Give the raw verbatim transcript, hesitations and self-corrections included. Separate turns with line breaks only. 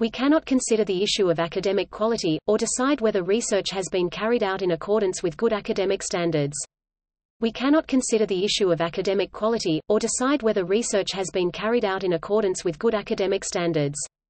We cannot consider the issue of academic quality, or decide whether research has been carried out in accordance with good academic standards. We cannot consider the issue of academic quality, or decide whether research has been carried out in accordance with good academic standards.